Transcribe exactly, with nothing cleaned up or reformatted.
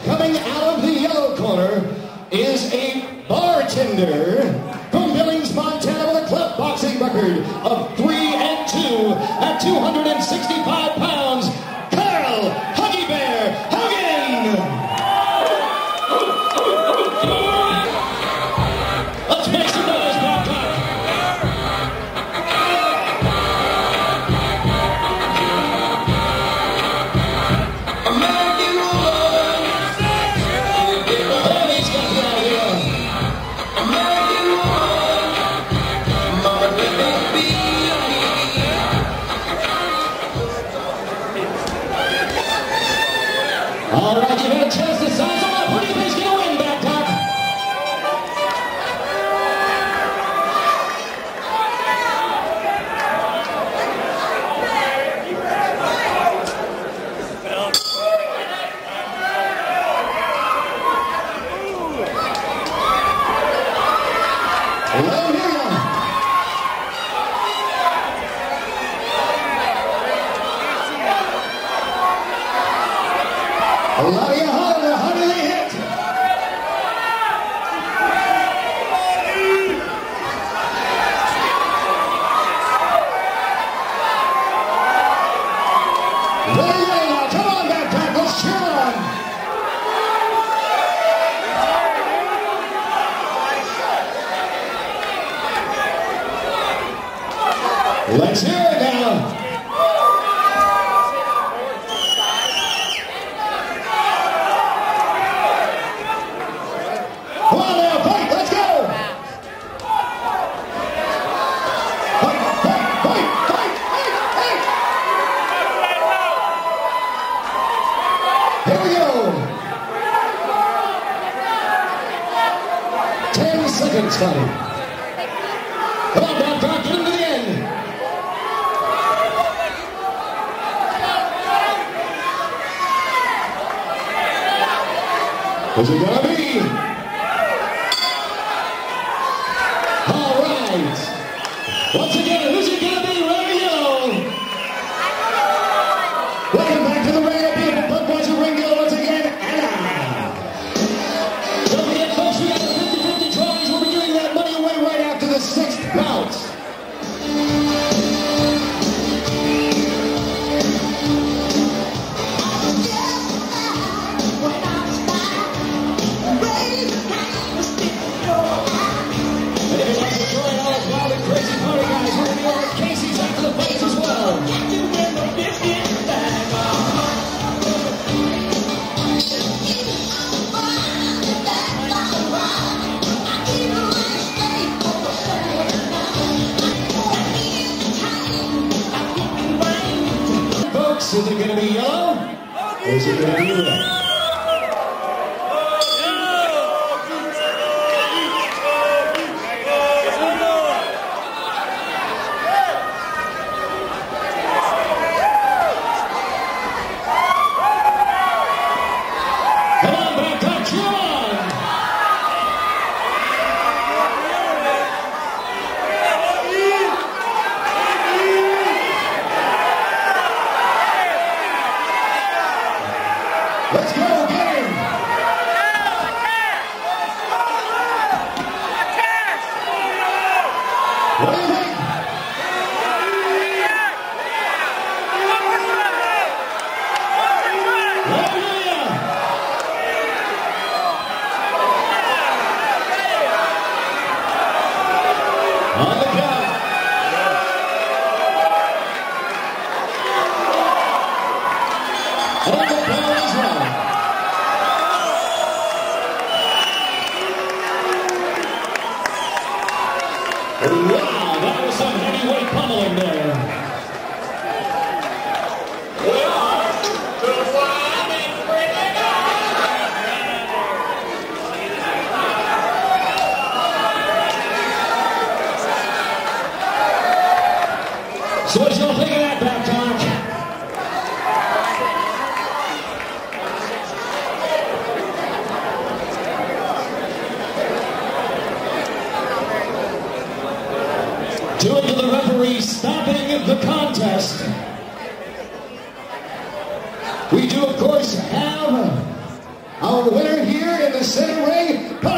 Coming out of the yellow corner is a bartender from Billings, Montana, with a club boxing record of three and two at two hundred sixty-five pounds. Karl Huggy Bear Hausen. Let's make some noise, Brawler. All right, you had a chance to size them up. Who do you think's going to win, Back Talk? Hello, here. A lot of you holler, how do they hit? There you go now, come on back, Karl, let's cheer on. Let's hear it now. Come on now, fight, let's go! Fight, fight, fight, fight, fight, fight! Here we go! Ten seconds, fighting. Come on, Back Talk, get him to the end! Who's it gonna be? All right. Once again, who's it gonna be? Ready to go. Welcome back to the ring of people. Budweiser Ringo once again. Anna. Don't forget, folks, we got the fifty fifty drawings. We'll be giving that money away right after the sixth bout. Is it going to be yellow? Or is it going to be red? Come on, Back Talk, cheer on! Let's go, game! What do you think? On the count. On the bell as well. center ring, Karl